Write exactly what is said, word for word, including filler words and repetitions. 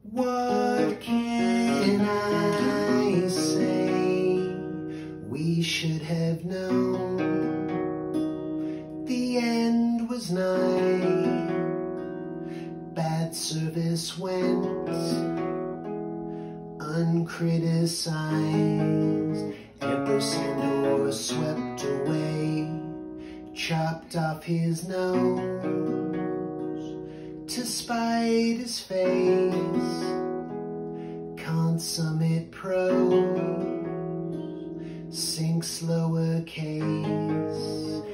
What can I say? We should have known the end was nigh. Bad service went uncriticized. Ampersand Oar swept away, chopped off his nose to spite his face. Consummate prose sinks lowercase.